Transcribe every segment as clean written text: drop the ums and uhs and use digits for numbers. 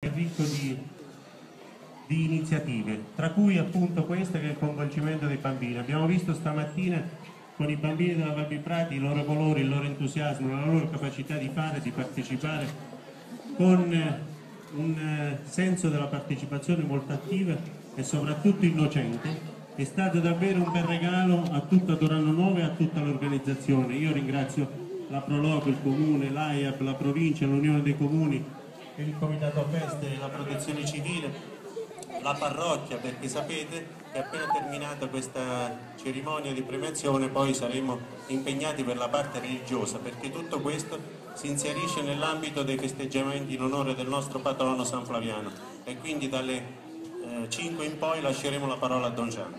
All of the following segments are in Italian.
ricco di iniziative, tra cui appunto questa che è il coinvolgimento dei bambini. Abbiamo visto stamattina con i bambini della Val Viprati i loro colori, il loro entusiasmo, la loro capacità di fare, di partecipare, con un senso della partecipazione molto attiva e soprattutto innocente. È stato davvero un bel regalo a tutta Torano Nuova e a tutta l'organizzazione. Io ringrazio la Proloco, il Comune, l'AIAB, la Provincia, l'Unione dei Comuni, il Comitato Feste, la Protezione Civile, la parrocchia, perché sapete che appena terminata questa cerimonia di premiazione poi saremo impegnati per la parte religiosa, perché tutto questo si inserisce nell'ambito dei festeggiamenti in onore del nostro patrono San Flaviano e quindi dalle 5 in poi lasceremo la parola a Don Gian.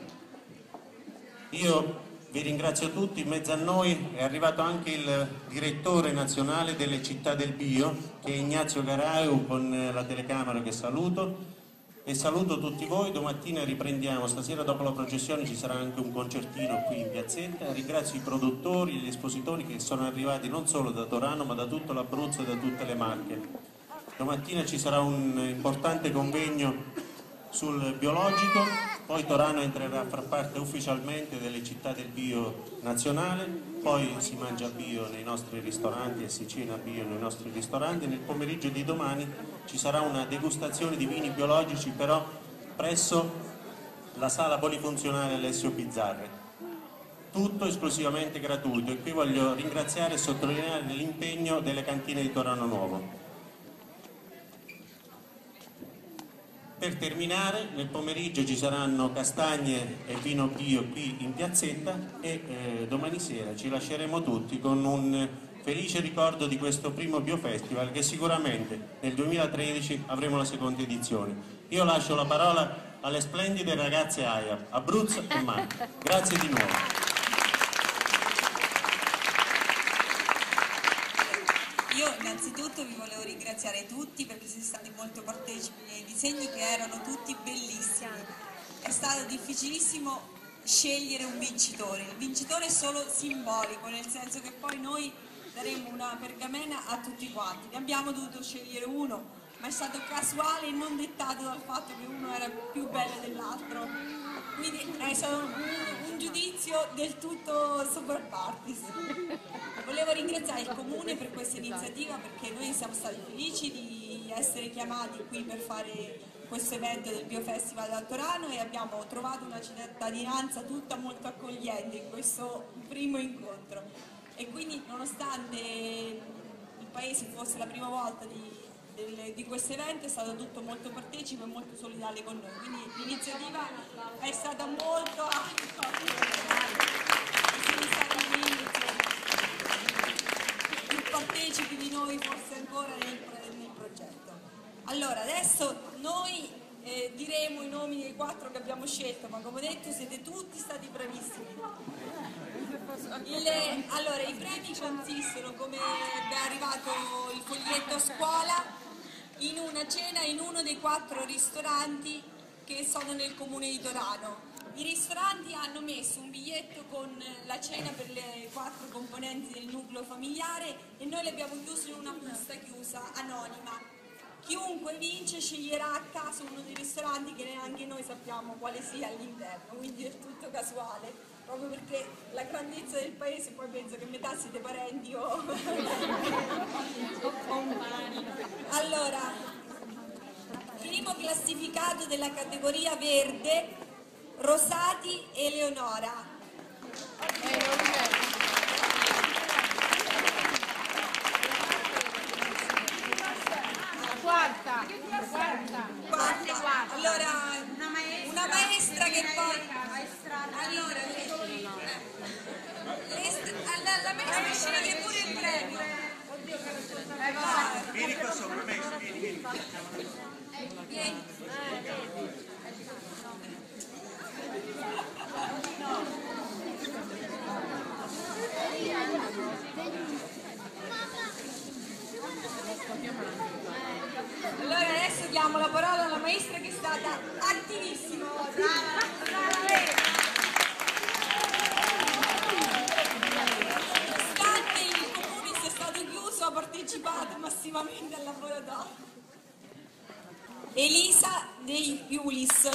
Io vi ringrazio tutti, in mezzo a noi è arrivato anche il direttore nazionale delle città del bio, che è Ignazio Garau, con la telecamera che saluto, e saluto tutti voi. Domattina riprendiamo, stasera dopo la processione ci sarà anche un concertino qui in piazzetta. Ringrazio i produttori e gli espositori che sono arrivati non solo da Torano ma da tutto l'Abruzzo e da tutte le Marche. Domattina ci sarà un importante convegno sul biologico, poi Torano entrerà a far parte ufficialmente delle città del bio nazionale, poi si mangia bio nei nostri ristoranti e si cena bio nei nostri ristoranti. Nel pomeriggio di domani ci sarà una degustazione di vini biologici, però presso la sala polifunzionale Alessio Bizzarri. Tutto esclusivamente gratuito, e qui voglio ringraziare e sottolineare l'impegno delle cantine di Torano Nuovo. Per terminare, nel pomeriggio ci saranno castagne e vino bio qui in piazzetta e domani sera ci lasceremo tutti con un felice ricordo di questo primo Biofestival, che sicuramente nel 2013 avremo la seconda edizione. Io lascio la parola alle splendide ragazze AIAB, Abruzzo e Marche. Grazie di nuovo. Io innanzitutto vi volevo ringraziare tutti perché siete stati molto partecipi nei disegni, che erano tutti bellissimi. È stato difficilissimo scegliere un vincitore, il vincitore è solo simbolico, nel senso che poi noi daremo una pergamena a tutti quanti. Ne abbiamo dovuto scegliere uno, ma è stato casuale e non dettato dal fatto che uno era più bello dell'altro. Quindi è stato un giudizio del tutto super partis. Volevo ringraziare il Comune per questa iniziativa, perché noi siamo stati felici di essere chiamati qui per fare questo evento del Biofestival da Torano e abbiamo trovato una cittadinanza tutta molto accogliente in questo primo incontro. E quindi, nonostante il paese fosse la prima volta di questo evento, è stato tutto molto partecipe e molto solidale con noi, quindi l'iniziativa è stata molto più partecipi di noi forse ancora nel progetto. Allora, adesso noi diremo i nomi dei 4 che abbiamo scelto, ma come detto siete tutti stati bravissimi. Allora, i premi consistono, come è arrivato il foglietto a scuola, in una cena in uno dei 4 ristoranti che sono nel comune di Torano. I ristoranti hanno messo un biglietto con la cena per le 4 componenti del nucleo familiare e noi l'abbiamo chiuso in una busta chiusa, anonima. Chiunque vince sceglierà a caso uno dei ristoranti che neanche noi sappiamo quale sia all'interno, quindi è tutto casuale, proprio perché la grandezza del paese, poi penso che metà siete parenti o compagni. Allora, primo classificato della categoria verde, Rosati Eleonora. Quarta. Allora, una maestra che poi... Allora, la maestra sceglie pure il premio. Vieni qua sopra, maestro, vieni. Vieni. Allora adesso diamo la parola alla maestra che è stata attivissima. Brava lei. Nonostante il comune sia stato chiuso, ha partecipato massivamente al laboratorio. Elisa De Iulis.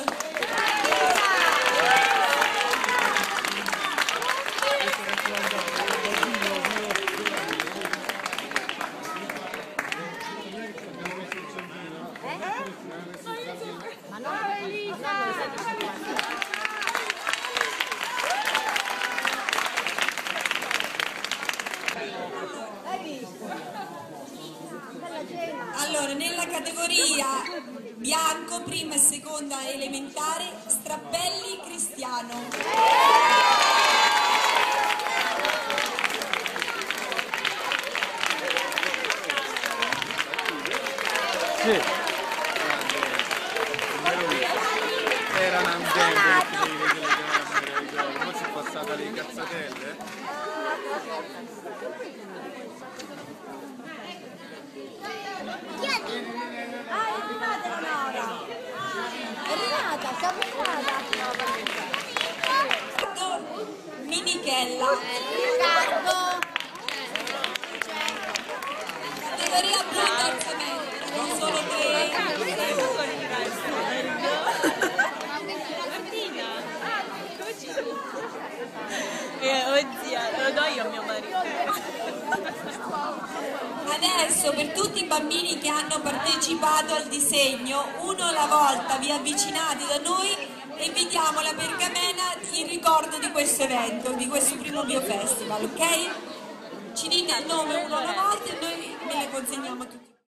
Allora, nella categoria bianco, prima e seconda elementare, Strappelli Cristiano. Sì. Era un ambiente non si è passata le cazzatelle. È arrivata la Nora! È arrivata, siamo arrivata! Minichella. Riccardo! Categoria blu terza media, non solo Oddio, lo do io a mio marito. Adesso per tutti i bambini che hanno partecipato al disegno, uno alla volta vi avvicinate da noi e vi diamo la pergamena in ricordo di questo evento, di questo primo Biofestival, ok? Ci dite il nome uno alla volta e noi ve le consegniamo a tutti.